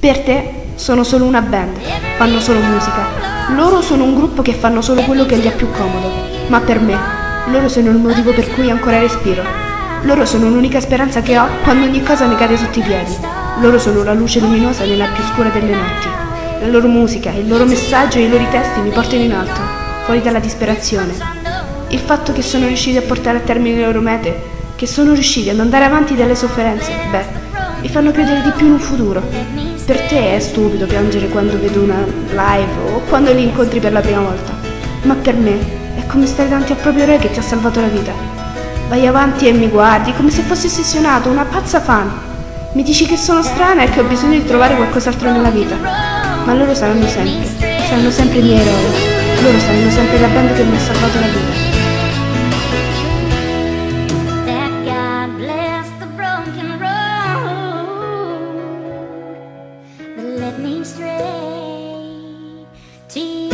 Per te sono solo una band, fanno solo musica. Loro sono un gruppo che fanno solo quello che gli è più comodo. Ma per me, loro sono il motivo per cui ancora respiro. Loro sono l'unica speranza che ho quando ogni cosa mi cade sotto i piedi. Loro sono la luce luminosa nella più scura delle notti. La loro musica, il loro messaggio e i loro testi mi portano in alto, fuori dalla disperazione. Il fatto che sono riusciti a portare a termine le loro mete, che sono riusciti ad andare avanti dalle sofferenze, mi fanno credere di più in un futuro. Per te è stupido piangere quando vedo una live o quando li incontri per la prima volta, ma per me è come stare davanti al proprio re che ti ha salvato la vita. Vai avanti e mi guardi come se fossi ossessionato, una pazza fan. Mi dici che sono strana e che ho bisogno di trovare qualcos'altro nella vita, ma loro saranno sempre i miei eroi. Loro saranno sempre la band che mi ha salvato la vita. Straight to